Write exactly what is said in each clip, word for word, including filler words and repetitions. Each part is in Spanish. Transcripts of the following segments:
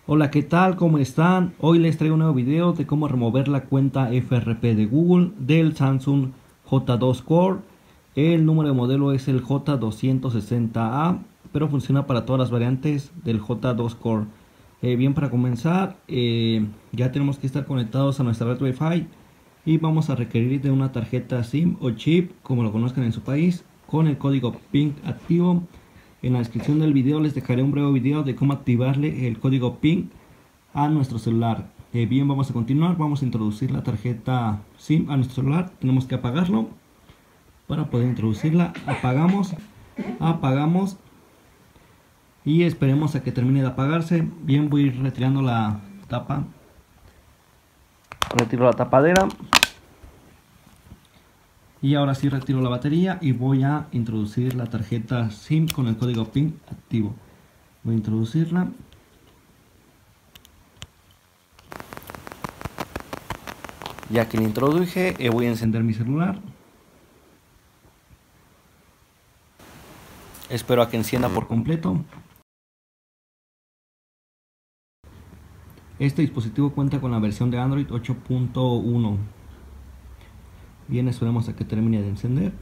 Hola, ¿qué tal? ¿Cómo están? Hoy les traigo un nuevo video de cómo remover la cuenta F R P de Google del Samsung J dos Core. El número de modelo es el J doscientos sesenta A, pero funciona para todas las variantes del J dos Core. Eh, bien, para comenzar, eh, ya tenemos que estar conectados a nuestra red Wi-Fi y vamos a requerir de una tarjeta SIM o chip, como lo conozcan en su país, con el código PIN activo. En la descripción del video les dejaré un breve video de cómo activarle el código PIN a nuestro celular. Eh, bien, vamos a continuar. Vamos a introducir la tarjeta SIM a nuestro celular. Tenemos que apagarlo para poder introducirla. Apagamos, apagamos y esperemos a que termine de apagarse. Bien, voy a ir retirando la tapa. Retiro la tapadera. Y ahora sí retiro la batería y voy a introducir la tarjeta SIM con el código PIN activo. Voy a introducirla. Ya que la introduje, eh, voy a encender mi celular. Espero a que encienda por completo. Este dispositivo cuenta con la versión de Android ocho punto uno. Bien, esperemos a que termine de encender.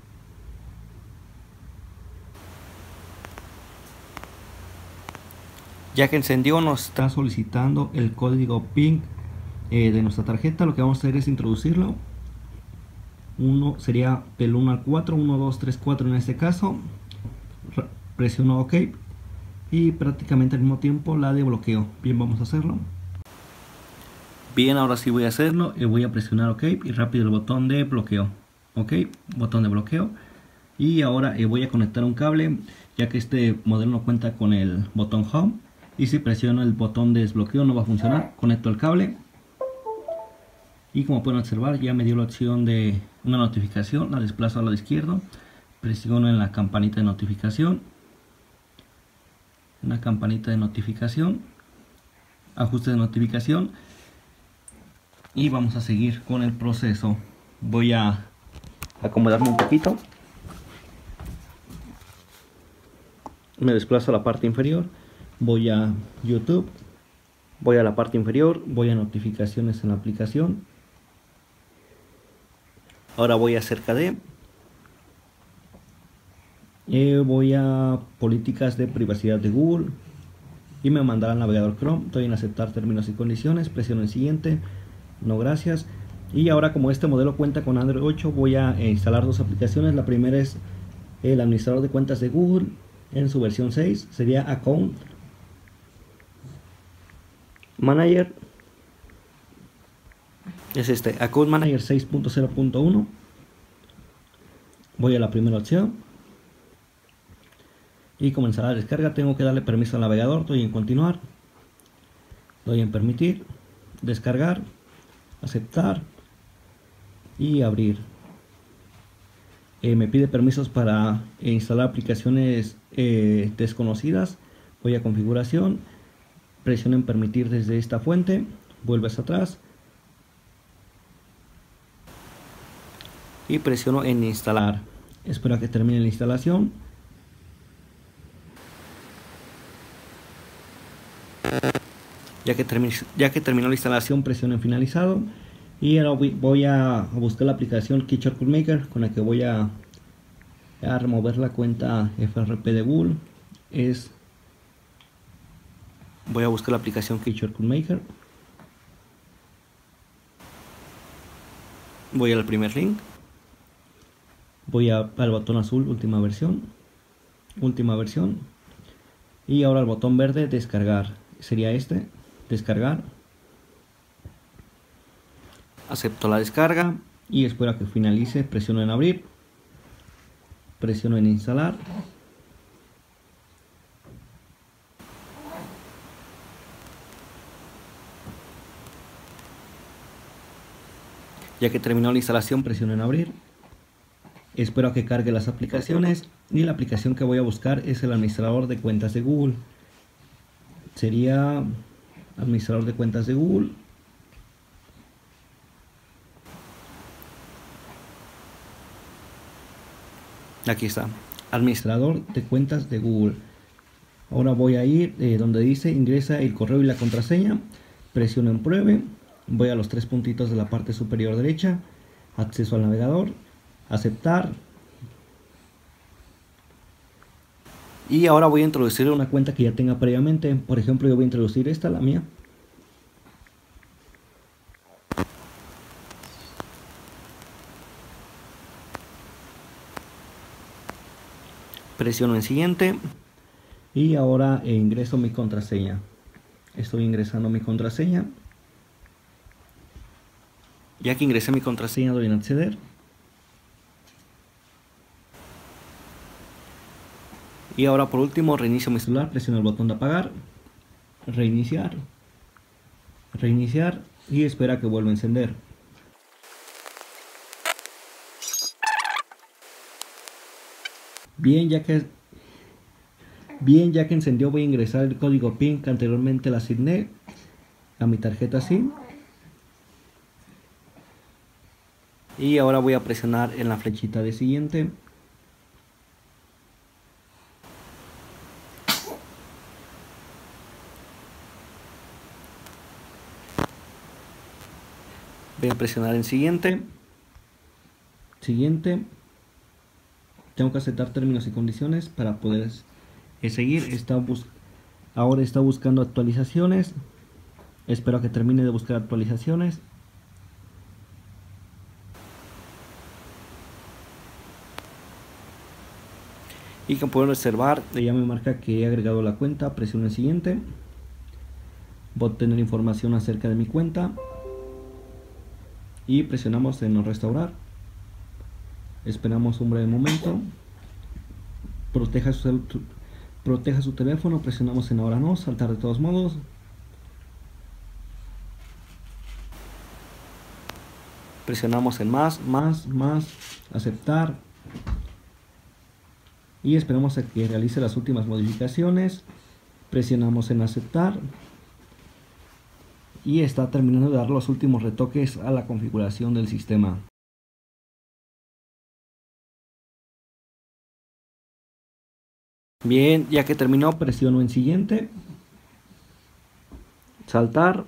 Ya que encendió, nos está solicitando el código PIN eh, de nuestra tarjeta. Lo que vamos a hacer es introducirlo. Uno sería del uno al cuatro, uno, dos, tres, cuatro en este caso. Presiono OK y prácticamente al mismo tiempo la de bloqueo. Bien, vamos a hacerlo. Bien, ahora sí voy a hacerlo. Eh, voy a presionar OK y rápido el botón de bloqueo. OK, botón de bloqueo. Y ahora eh, voy a conectar un cable, ya que este modelo no cuenta con el botón Home. Y si presiono el botón de desbloqueo no va a funcionar. Conecto el cable. Y como pueden observar, ya me dio la opción de una notificación. La desplazo al lado izquierdo. Presiono en la campanita de notificación. Una campanita de notificación. Ajuste de notificación. Y vamos a seguir con el proceso. Voy a acomodarme un poquito. Me desplazo a la parte inferior. Voy a YouTube. Voy a la parte inferior. Voy a notificaciones en la aplicación. Ahora voy a acerca de. Eh, voy a políticas de privacidad de Google. Y me mandará al navegador Chrome. Doy en aceptar términos y condiciones. Presiono en siguiente. No, gracias. Y ahora, como este modelo cuenta con Android ocho, voy a instalar dos aplicaciones. La primera es el administrador de cuentas de Google en su versión seis. Sería Account Manager. Es este, Account Manager seis punto cero punto uno. Voy a la primera opción. Y comenzará la descarga. Tengo que darle permiso al navegador. Doy en continuar. Doy en permitir. Descargar. Aceptar y abrir. Eh, me pide permisos para eh, instalar aplicaciones eh, desconocidas. Voy a configuración, presiono en permitir desde esta fuente, vuelves atrás y presiono en instalar. Espero a que termine la instalación. Ya que, ya que terminó la instalación, presiono en finalizado. Y ahora voy, voy a, a buscar la aplicación Key Shortcut Maker, con la que voy a, a remover la cuenta F R P de Google. Es, voy a buscar la aplicación Key Shortcut Maker. Voy al primer link. Voy a, al botón azul, última versión. Última versión. Y ahora el botón verde, descargar. Sería este. Descargar. Acepto la descarga y espero a que finalice. Presiono en abrir. Presiono en instalar. Ya que terminó la instalación, presiono en abrir. Espero a que cargue las aplicaciones. Y la aplicación que voy a buscar es el administrador de cuentas de Google. Sería administrador de cuentas de Google. Aquí está, administrador de cuentas de Google. Ahora voy a ir eh, donde dice ingresa el correo y la contraseña, presiono en pruebe, voy a los tres puntitos de la parte superior derecha, acceso al navegador, aceptar. Y ahora voy a introducir una cuenta que ya tenga previamente. Por ejemplo, yo voy a introducir esta, la mía. Presiono en siguiente. Y ahora eh, ingreso mi contraseña. Estoy ingresando mi contraseña. Ya que ingresé mi contraseña, doy en acceder. Y ahora por último reinicio mi celular, presiono el botón de apagar, reiniciar, reiniciar y espera que vuelva a encender. Bien, ya que bien ya que encendió, voy a ingresar el código PIN que anteriormente le asigné a mi tarjeta SIM. Y ahora voy a presionar en la flechita de siguiente. Voy a presionar en siguiente. Siguiente. Tengo que aceptar términos y condiciones para poder eh, seguir. Está bus Ahora está buscando actualizaciones. Espero que termine de buscar actualizaciones. Y como pueden observar, ya me marca que he agregado la cuenta. Presiono en siguiente. Voy a obtener información acerca de mi cuenta. Y presionamos en no restaurar. Esperamos un breve momento. Proteja su, proteja su teléfono. Presionamos en ahora no. Saltar de todos modos. Presionamos en más, más, más. Aceptar. Y esperamos a que realice las últimas modificaciones. Presionamos en aceptar. Y está terminando de dar los últimos retoques a la configuración del sistema. Bien, ya que terminó, presiono en siguiente, saltar,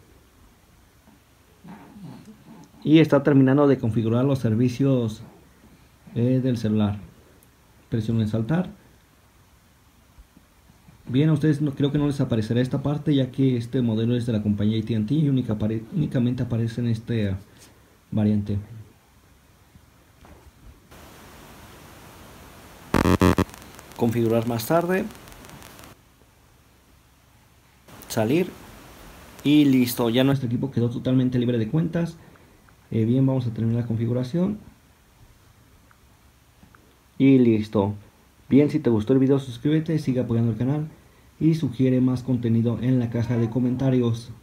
y está terminando de configurar los servicios eh, del celular. Presiono en saltar. Bien, a ustedes no, creo que no les aparecerá esta parte, ya que este modelo es de la compañía A T and T y única, únicamente aparece en esta variante. Configurar más tarde, salir y listo. Ya nuestro equipo quedó totalmente libre de cuentas. Eh, bien, vamos a terminar la configuración y listo. Bien, si te gustó el video, suscríbete, sigue apoyando el canal y sugiere más contenido en la caja de comentarios.